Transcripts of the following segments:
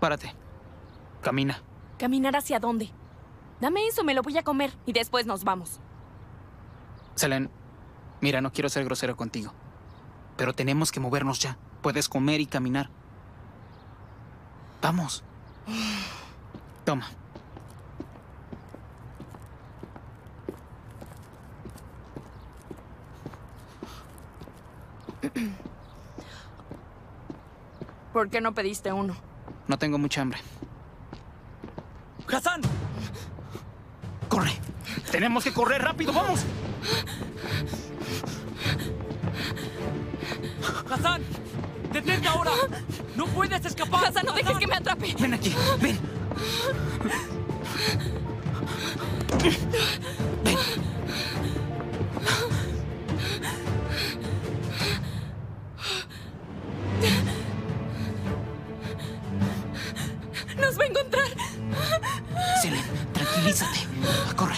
Párate. Camina. ¿Caminar hacia dónde? Dame eso, me lo voy a comer y después nos vamos. Selene, mira, no quiero ser grosero contigo, pero tenemos que movernos ya. Puedes comer y caminar. Vamos. Toma. ¿Por qué no pediste uno? No tengo mucha hambre. ¡Hassan! ¡Corre! ¡Tenemos que correr rápido! ¡Vamos! ¡Hassan! ¡Detente ahora! ¡No puedes escapar! Hassan, no dejes que me atrape. Ven aquí, ven. Ven. ¡Nos va a encontrar! Selene, tranquilízate. Corre.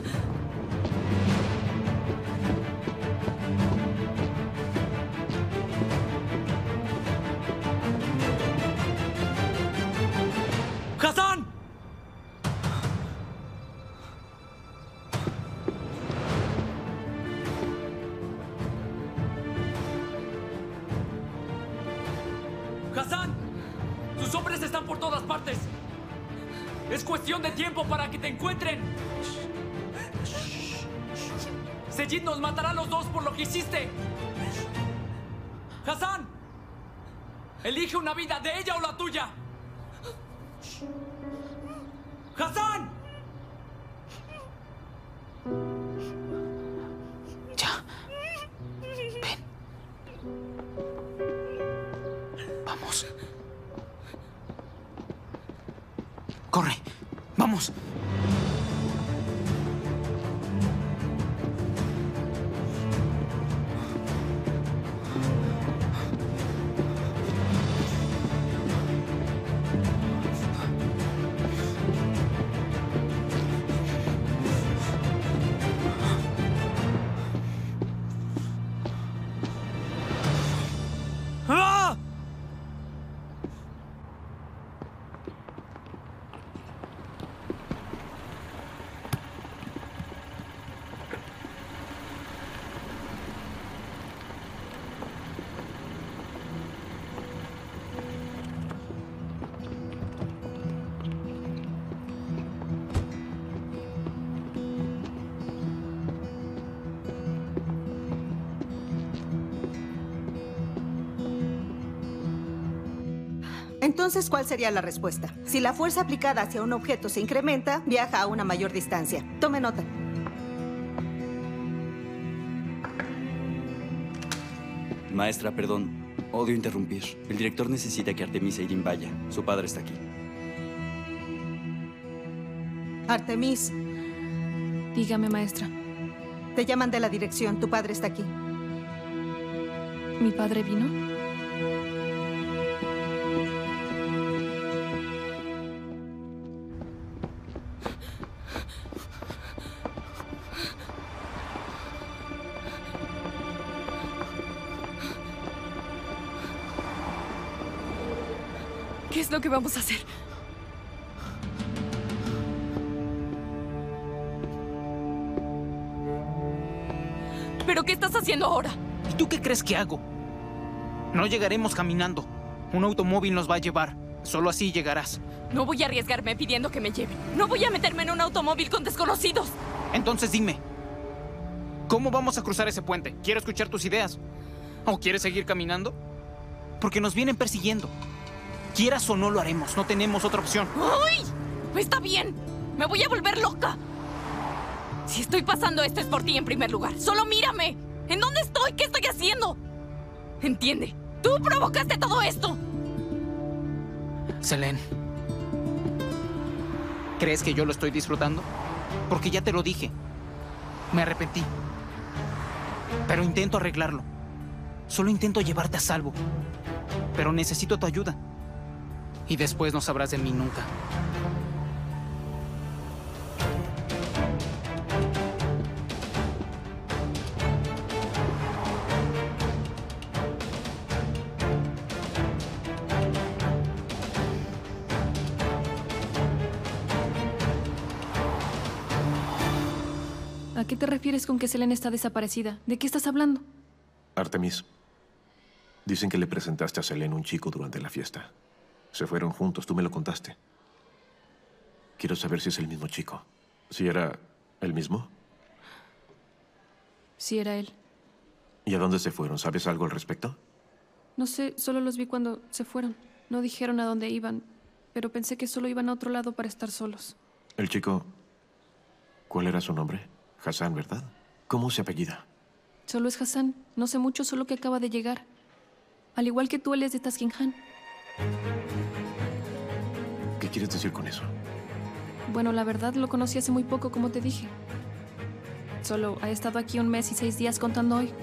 ¡Hassan! ¡Hassan! ¡Sus hombres están por todas partes! ¡Es cuestión de tiempo para que te encuentren! Sejid nos matará a los dos por lo que hiciste. ¡Hassan! Elige una vida, de ella o la tuya. ¡Hassan! Ya. Ven. Vamos. Corre. Vamos. ¡Ah! Entonces, ¿cuál sería la respuesta? Si la fuerza aplicada hacia un objeto se incrementa, viaja a una mayor distancia. Tome nota. Maestra, perdón. Odio interrumpir. El director necesita que Artemis Eirin vaya. Su padre está aquí. Artemis, Dígame, maestra. te llaman de la dirección. Tu padre está aquí. ¿Mi padre vino? ¿Qué es lo que vamos a hacer? ¿Pero qué estás haciendo ahora? ¿Y tú qué crees que hago? No llegaremos caminando. Un automóvil nos va a llevar. Solo así llegarás. No voy a arriesgarme pidiendo que me lleven. No voy a meterme en un automóvil con desconocidos. Entonces dime, ¿cómo vamos a cruzar ese puente? Quiero escuchar tus ideas. ¿O quieres seguir caminando? Porque nos vienen persiguiendo. Quieras o no lo haremos. No tenemos otra opción. ¡Ay! Está bien. Me voy a volver loca. Si estoy pasando esto es por ti en primer lugar. Solo mírame. ¿En dónde estoy? ¿Qué estoy haciendo? Entiende. Tú provocaste todo esto. Selene, ¿crees que yo lo estoy disfrutando? Porque ya te lo dije. Me arrepentí. Pero intento arreglarlo. Solo intento llevarte a salvo. Pero necesito tu ayuda. Y después no sabrás de mí nunca. ¿A qué te refieres con que Selene está desaparecida? ¿De qué estás hablando? Artemis, dicen que le presentaste a Selene un chico durante la fiesta. Se fueron juntos, tú me lo contaste. Quiero saber si es el mismo chico. ¿Si era el mismo? Sí, era él. ¿Y a dónde se fueron? ¿Sabes algo al respecto? No sé, solo los vi cuando se fueron. No dijeron a dónde iban, pero pensé que solo iban a otro lado para estar solos. El chico... ¿Cuál era su nombre? Hassan, ¿verdad? ¿Cómo se apellida? Solo es Hassan. No sé mucho, solo que acaba de llegar. Al igual que tú, él es de Taskinhan. ¿Qué quieres decir con eso? Bueno, la verdad lo conocí hace muy poco, como te dije. Solo ha estado aquí 1 mes y 6 días contando hoy.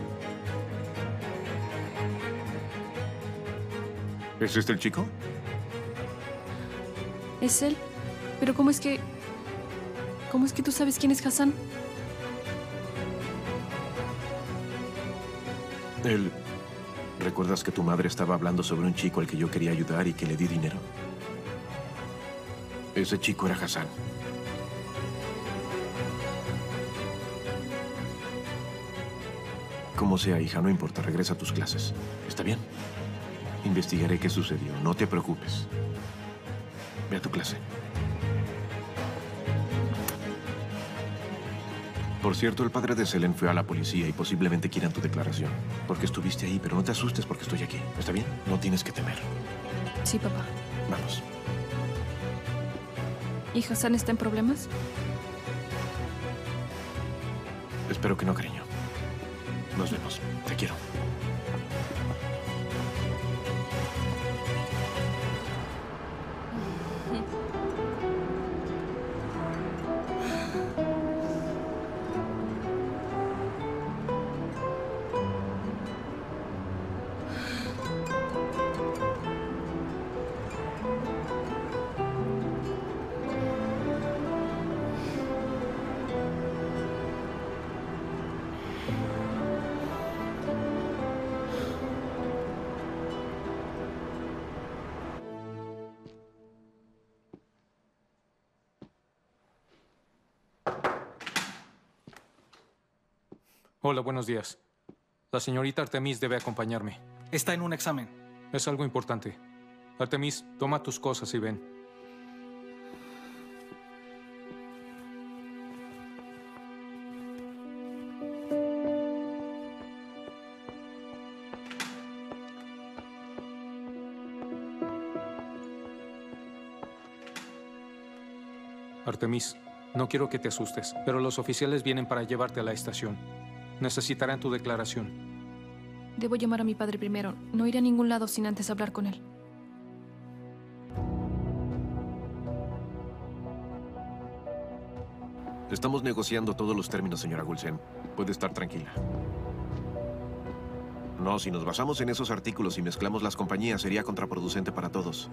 ¿Es este el chico? Es él. Pero ¿cómo es que tú sabes quién es Hassan? Él... ¿Recuerdas que tu madre estaba hablando sobre un chico al que yo quería ayudar y que le di dinero? Ese chico era Hassan. Como sea, hija, no importa. Regresa a tus clases. ¿Está bien? Investigaré qué sucedió. No te preocupes. Ve a tu clase. Por cierto, el padre de Selene fue a la policía y posiblemente quieran tu declaración. Porque estuviste ahí, pero no te asustes porque estoy aquí. ¿Está bien? No tienes que temer. Sí, papá. Vamos. ¿Y Hassan está en problemas? Espero que no, cariño. Nos vemos. Te quiero. Hola, buenos días. La señorita Artemis debe acompañarme. Está en un examen. Es algo importante. Artemis, toma tus cosas y ven. Artemis, no quiero que te asustes, pero los oficiales vienen para llevarte a la estación. Necesitarán tu declaración. Debo llamar a mi padre primero. No iré a ningún lado sin antes hablar con él. Estamos negociando todos los términos, señora Gulsen. Puede estar tranquila. No, si nos basamos en esos artículos y mezclamos las compañías, sería contraproducente para todos.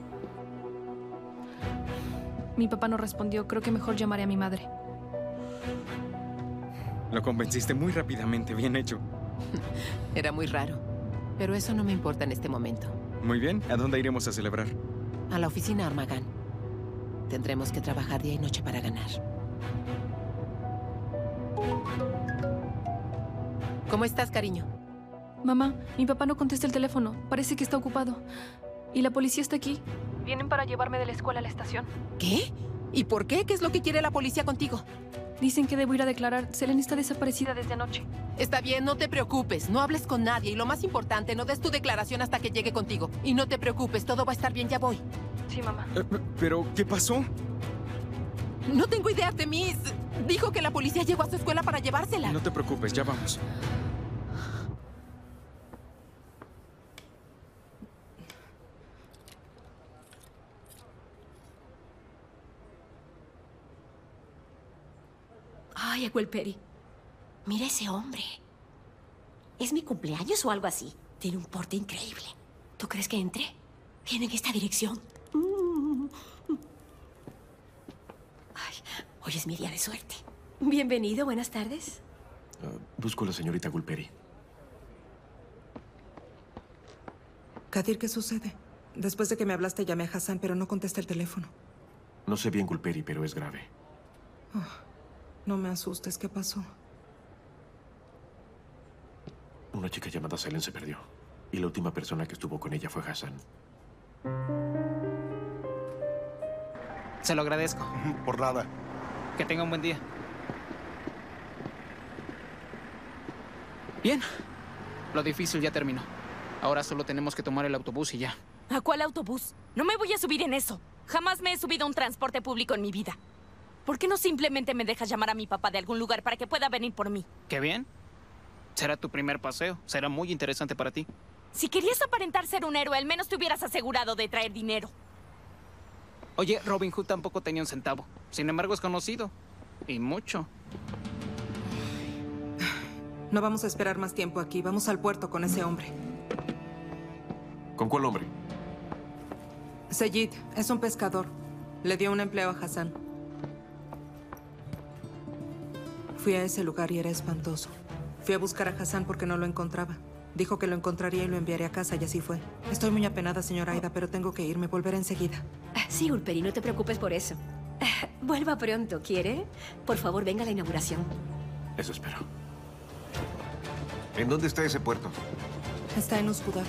Mi papá no respondió. Creo que mejor llamaré a mi madre. Lo convenciste muy rápidamente. Bien hecho. Era muy raro. Pero eso no me importa en este momento. Muy bien. ¿A dónde iremos a celebrar? A la oficina Armagan. Tendremos que trabajar día y noche para ganar. ¿Cómo estás, cariño? Mamá, mi papá no contesta el teléfono. Parece que está ocupado. ¿Y la policía está aquí? Vienen para llevarme de la escuela a la estación. ¿Qué? ¿Y por qué? ¿Qué es lo que quiere la policía contigo? Dicen que debo ir a declarar. Selene está desaparecida desde anoche. Está bien, no te preocupes. No hables con nadie. Y lo más importante, no des tu declaración hasta que llegue contigo. Y no te preocupes, todo va a estar bien, ya voy. Sí, mamá. ¿Pero qué pasó? No tengo idea, Artemis. Dijo que la policía llegó a su escuela para llevársela. No te preocupes, ya vamos. Ay, Aguelperi. Mira ese hombre. ¿Es mi cumpleaños o algo así? Tiene un porte increíble. ¿Tú crees que entre? Viene en esta dirección. Ay, hoy es mi día de suerte. Bienvenido, buenas tardes. Busco a la señorita Gulperi. Kadir, ¿qué sucede? Después de que me hablaste llamé a Hassan, pero no contesta el teléfono. No sé bien Gulperi, pero es grave. No me asustes, ¿qué pasó? Una chica llamada Selene se perdió. Y la última persona que estuvo con ella fue Hassan. Se lo agradezco. Por nada. Que tenga un buen día. Bien. Lo difícil ya terminó. Ahora solo tenemos que tomar el autobús y ya. ¿A cuál autobús? No me voy a subir en eso. Jamás me he subido a un transporte público en mi vida. ¿Por qué no simplemente me dejas llamar a mi papá de algún lugar para que pueda venir por mí? Qué bien. Será tu primer paseo. Será muy interesante para ti. Si querías aparentar ser un héroe, al menos te hubieras asegurado de traer dinero. Oye, Robin Hood tampoco tenía un centavo. Sin embargo, es conocido. Y mucho. No vamos a esperar más tiempo aquí. Vamos al puerto con ese hombre. ¿Con cuál hombre? Seyid, es un pescador. Le dio un empleo a Hassan. Fui a ese lugar y era espantoso. Fui a buscar a Hassan porque no lo encontraba. Dijo que lo encontraría y lo enviaría a casa y así fue. Estoy muy apenada, señora Aida, pero tengo que irme. Volveré enseguida. Sí, Ulperi, no te preocupes por eso. Vuelva pronto, ¿quiere? Por favor, venga a la inauguración. Eso espero. ¿En dónde está ese puerto? Está en Uskudar.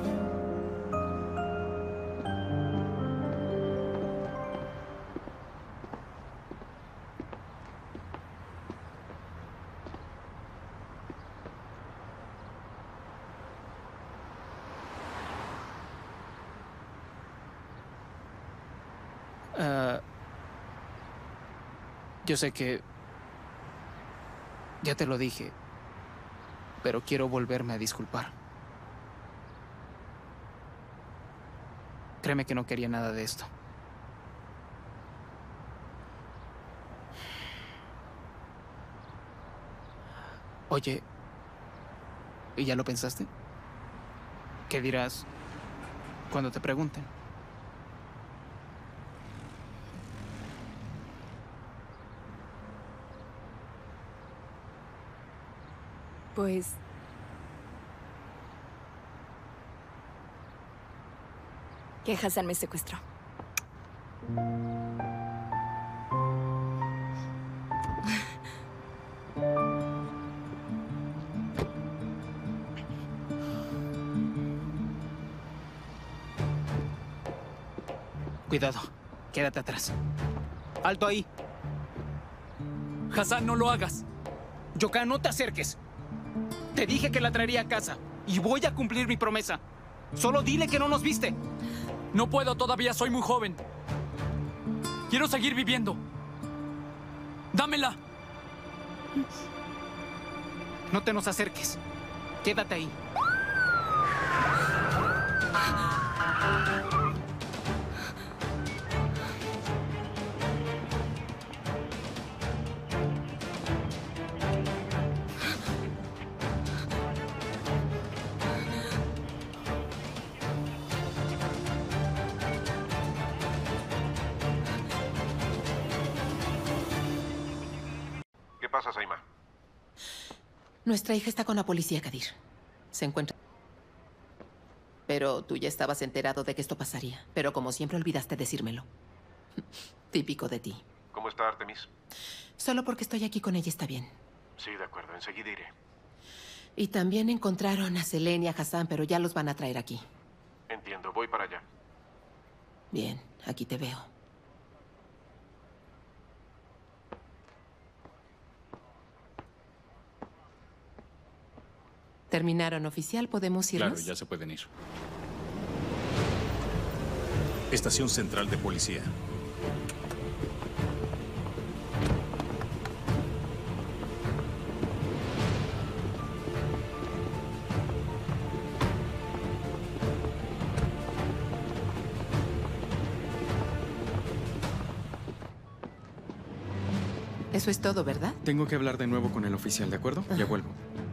Yo sé que... ya te lo dije, pero quiero volverme a disculpar. Créeme que no quería nada de esto. Oye, ¿y ya lo pensaste? ¿Qué dirás cuando te pregunten? Pues... que Hassan me secuestró. Cuidado, quédate atrás. ¡Alto ahí! Hassan, no lo hagas. Yoka, no te acerques. Te dije que la traería a casa y voy a cumplir mi promesa. Solo dile que no nos viste. No puedo todavía, soy muy joven. Quiero seguir viviendo. ¡Dámela! No te nos acerques. Quédate ahí. ¿Qué pasa, Saima? Nuestra hija está con la policía, Kadir. Se encuentra... Pero tú ya estabas enterado de que esto pasaría. Pero como siempre olvidaste decírmelo. Típico de ti. ¿Cómo está Artemis? Solo porque estoy aquí con ella está bien. Sí, de acuerdo. Enseguida iré. Y también encontraron a Selene y a Hassan, pero ya los van a traer aquí. Entiendo. Voy para allá. Bien, aquí te veo. ¿Terminaron, oficial? ¿Podemos irnos? Claro, ya se pueden ir. Estación Central de Policía. Eso es todo, ¿verdad? Tengo que hablar de nuevo con el oficial, ¿de acuerdo? Ya vuelvo.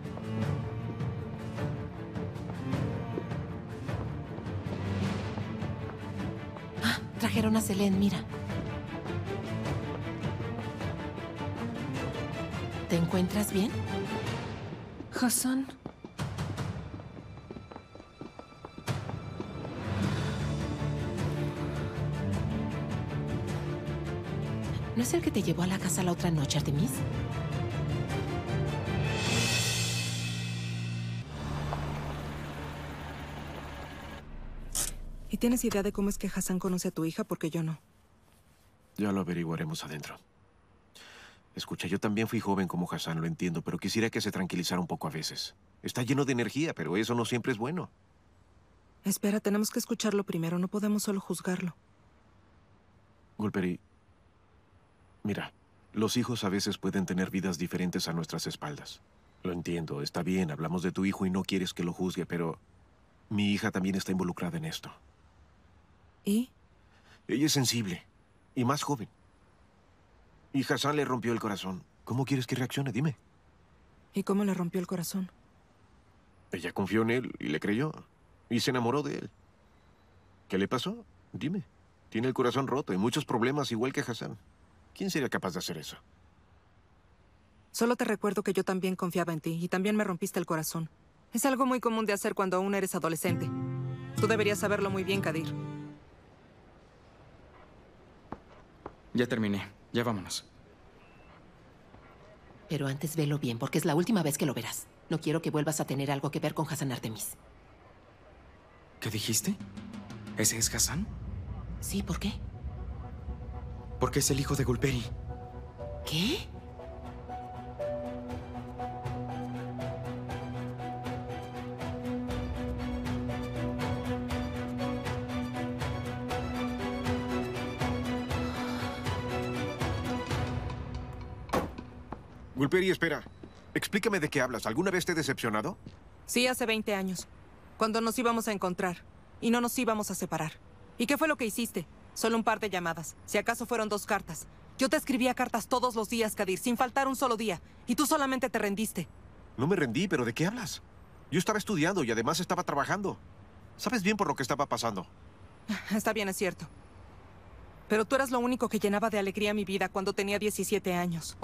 Trajeron a Selene, mira. ¿Te encuentras bien? Hassan. ¿No es el que te llevó a la casa la otra noche, Artemis? ¿Y tienes idea de cómo es que Hassan conoce a tu hija? Porque yo no. Ya lo averiguaremos adentro. Escucha, yo también fui joven como Hassan, lo entiendo, pero quisiera que se tranquilizara un poco a veces. Está lleno de energía, pero eso no siempre es bueno. Espera, tenemos que escucharlo primero. No podemos solo juzgarlo. Gulperi, mira, los hijos a veces pueden tener vidas diferentes a nuestras espaldas. Lo entiendo, está bien, hablamos de tu hijo y no quieres que lo juzgue, pero mi hija también está involucrada en esto. ¿Y? Ella es sensible y más joven. Y Hassan le rompió el corazón. ¿Cómo quieres que reaccione? Dime. ¿Y cómo le rompió el corazón? Ella confió en él y le creyó. Y se enamoró de él. ¿Qué le pasó? Dime. Tiene el corazón roto y muchos problemas igual que Hassan. ¿Quién sería capaz de hacer eso? Solo te recuerdo que yo también confiaba en ti y también me rompiste el corazón. Es algo muy común de hacer cuando aún eres adolescente. Tú deberías saberlo muy bien, Kadir. Ya terminé. Ya vámonos. Pero antes velo bien, porque es la última vez que lo verás. No quiero que vuelvas a tener algo que ver con Hassan Artemis. ¿Qué dijiste? ¿Ese es Hassan? Sí, ¿por qué? Porque es el hijo de Gulperi. ¿Qué? Gulperi, espera. Explícame de qué hablas. ¿Alguna vez te he decepcionado? Sí, hace 20 años. Cuando nos íbamos a encontrar. Y no nos íbamos a separar. ¿Y qué fue lo que hiciste? Solo un par de llamadas. Si acaso fueron 2 cartas. Yo te escribía cartas todos los días, Kadir, sin faltar un solo día. Y tú solamente te rendiste. No me rendí, pero ¿de qué hablas? Yo estaba estudiando y además estaba trabajando. Sabes bien por lo que estaba pasando. Está bien, es cierto. Pero tú eras lo único que llenaba de alegría mi vida cuando tenía 17 años.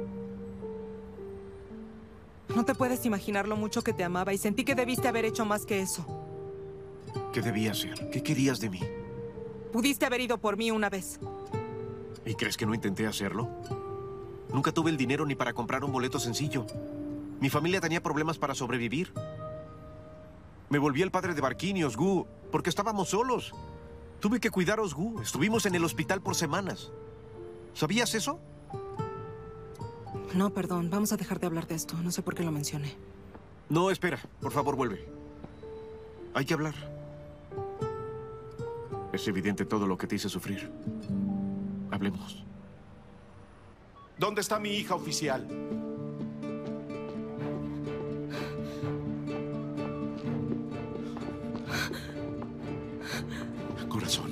No te puedes imaginar lo mucho que te amaba y sentí que debiste haber hecho más que eso. ¿Qué debía hacer? ¿Qué querías de mí? Pudiste haber ido por mí una vez. ¿Y crees que no intenté hacerlo? Nunca tuve el dinero ni para comprar un boleto sencillo. Mi familia tenía problemas para sobrevivir. Me volví el padre de Barkin y Osgu porque estábamos solos. Tuve que cuidar a Osgu. Estuvimos en el hospital por semanas. ¿Sabías eso? No, perdón. Vamos a dejar de hablar de esto. No sé por qué lo mencioné. No, espera. Por favor, vuelve. Hay que hablar. Es evidente todo lo que te hice sufrir. Hablemos. ¿Dónde está mi hija oficial? Corazón.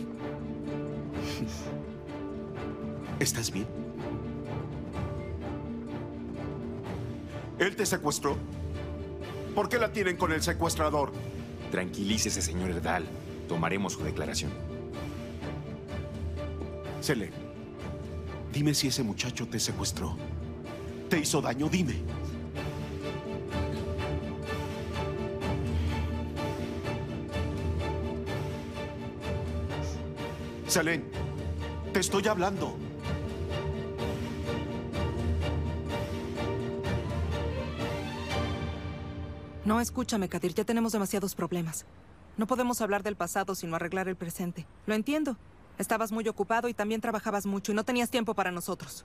¿Estás bien? ¿Él te secuestró? ¿Por qué la tienen con el secuestrador? Tranquilícese, señor Erdal. Tomaremos su declaración. Selene, dime si ese muchacho te secuestró. ¿Te hizo daño? Dime. Selene, te estoy hablando. No, escúchame, Kadir. Ya tenemos demasiados problemas. No podemos hablar del pasado sino arreglar el presente. Lo entiendo. Estabas muy ocupado y también trabajabas mucho y no tenías tiempo para nosotros.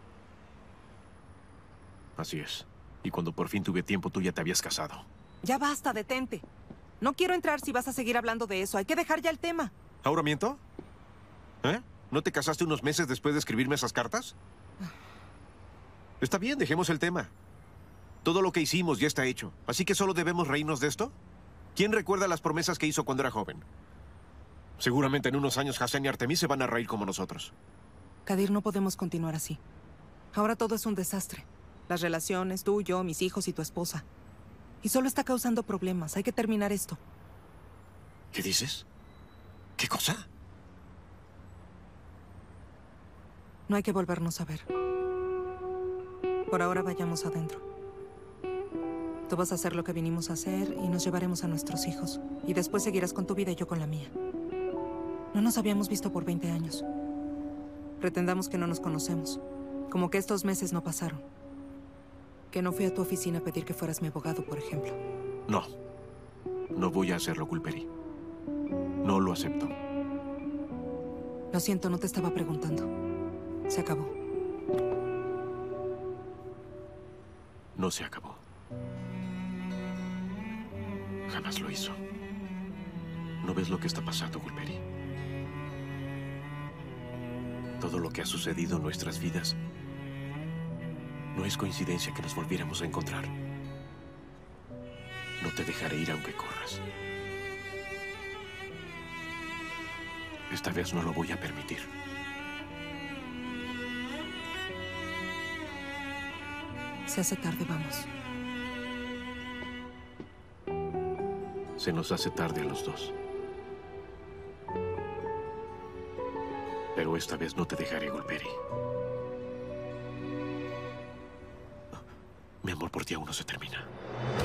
Así es. Y cuando por fin tuve tiempo, tú ya te habías casado. Ya basta, detente. No quiero entrar si vas a seguir hablando de eso. Hay que dejar ya el tema. ¿Ahora miento? ¿Eh? ¿No te casaste unos meses después de escribirme esas cartas? Está bien, dejemos el tema. Todo lo que hicimos ya está hecho. ¿Así que solo debemos reírnos de esto? ¿Quién recuerda las promesas que hizo cuando era joven? Seguramente en unos años Hassan y Artemis se van a reír como nosotros. Kadir, no podemos continuar así. Ahora todo es un desastre. Las relaciones, tú, yo, mis hijos y tu esposa. Y solo está causando problemas. Hay que terminar esto. ¿Qué dices? ¿Qué cosa? No hay que volvernos a ver. Por ahora vayamos adentro. Tú vas a hacer lo que vinimos a hacer y nos llevaremos a nuestros hijos. Y después seguirás con tu vida y yo con la mía. No nos habíamos visto por 20 años. Pretendamos que no nos conocemos. Como que estos meses no pasaron. Que no fui a tu oficina a pedir que fueras mi abogado, por ejemplo. No. No voy a hacerlo, Gulperi. No lo acepto. Lo siento, no te estaba preguntando. Se acabó. No se acabó. Jamás lo hizo. ¿No ves lo que está pasando, Gulperi? Todo lo que ha sucedido en nuestras vidas no es coincidencia que nos volviéramos a encontrar. No te dejaré ir aunque corras. Esta vez no lo voy a permitir. Se hace tarde, vamos. Se nos hace tarde a los dos. Pero esta vez no te dejaré, Gulperi. Mi amor por ti aún no se termina.